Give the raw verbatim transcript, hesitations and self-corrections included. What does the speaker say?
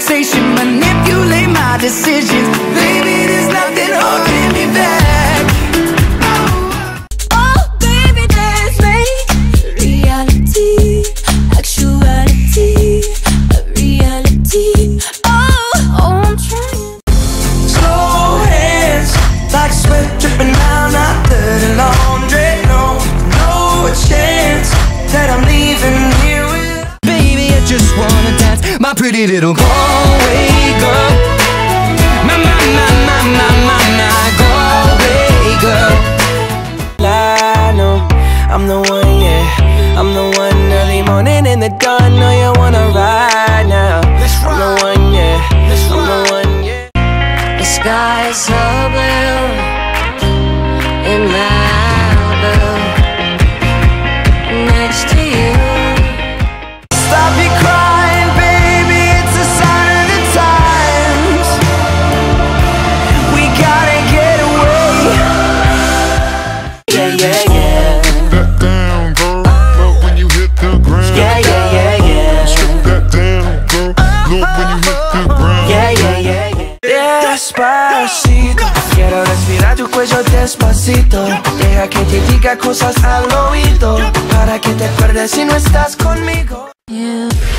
temptation, manipulate my decisions. Baby, there's nothing holding me back. Oh, baby, dance make reality, actuality, a reality. Oh, oh, I'm trying. Slow hands, like sweat dripping down after the laundry. No, no chance that I'm leaving here with. Baby, I just wanna dance, my pretty little Galway girl. My, my, my, my, my, my, my Galway girl. I know I'm the one, yeah, I'm the one. Early morning in the dawn, know you wanna ride now. I'm the one, yeah, I'm the one, yeah. The sky is so blue in Malibu, next to you. Stop your crying, baby, it's a sign of the times. We gotta get away. Yeah, yeah, yeah. That down, girl. Love when you hit the ground. Yeah, yeah, yeah, yeah. Strip that down, girl. Love when you hit the ground. Yeah, yeah, yeah, yeah. Despacito, quiero respirar tu cuello despacito. Deja que te diga cosas al oído, para que te acuerdes si no estás conmigo. Yeah.